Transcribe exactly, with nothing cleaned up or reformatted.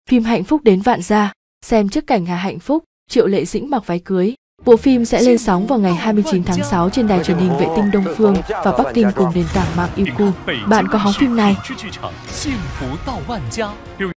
Phim Hạnh phúc đến vạn gia, xem trước cảnh Hà Hạnh Phúc, Triệu Lệ Dĩnh mặc váy cưới. Bộ phim sẽ lên sóng vào ngày hai mươi chín tháng sáu trên đài truyền hình vệ tinh Đông Phương và Bắc Kinh cùng nền tảng mạng Youku. Bạn có hóng phim này?